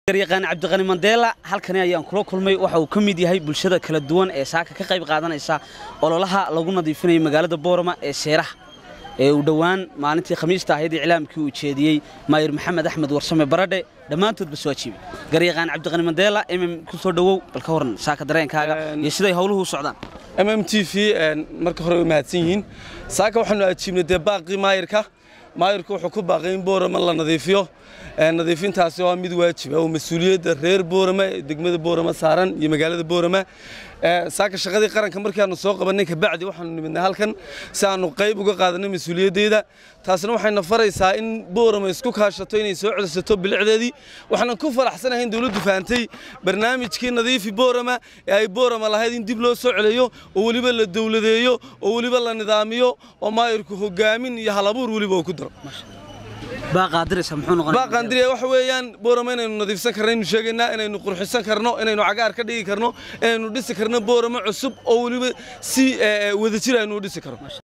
garyaqaan Cabdiqani Mandela halkani ayaan kula kulmay waxa uu ka mid yahay bulshada kala duwan ee saaka ka qayb qaadanaysa ololaha lagu nadiifinayo magaalada Boorama ee Seeraha ee u dhawaan maalintii Khamiista ahayd iclaamkii uu jeediyay Maayir Maxamed Axmed Warsame Baradhe dhamaantood soo jiibay garyaqaan Cabdiqani Mandela ku soo dhawow bal ka waran saaka dareenkaaga iyo siday hawluhu u socdaan MMTV marka hore mahadsan yihiin saaka waxaanu ajiibnay baaqi maayirku wuxuu ku baaqay in Boorama la nadiifiyo nadiifintaasi waa mid waajib ah oo mas'uuliyadda reer Boorama degmada Boorama saaran iyo magaalada Boorama saaka shaqadii qaranka markii aanu soo qabanay ka bacdi waxaanu nimidnay halkan si aanu qayb uga qaadanay mas'uuliyaddeeda taasna waxayna faraysaa in Boorama isku kaashato inay soo codsato bilicdeedii waxaan ku faraxsanahay in dawladdu fahamtay barnaamijkii nadiifi Boorama ee ay Boorama lahayd in dib loo soo celiyo oo waliba la dawladeeyo oo waliba la nidaamiyo oo maayirku hogaamin iyo halabuur waliba ku daro باقادريس محو نقول باقادري waxa weeyaan Boorama inaynu nadiifsan karno inaynu sheegaynaa inaynu qurxisan karno inaynu cagaar ka dhigi karno inaynu dhisi karno Boorama cusub oo waliba si wada jir aynu dhisi karno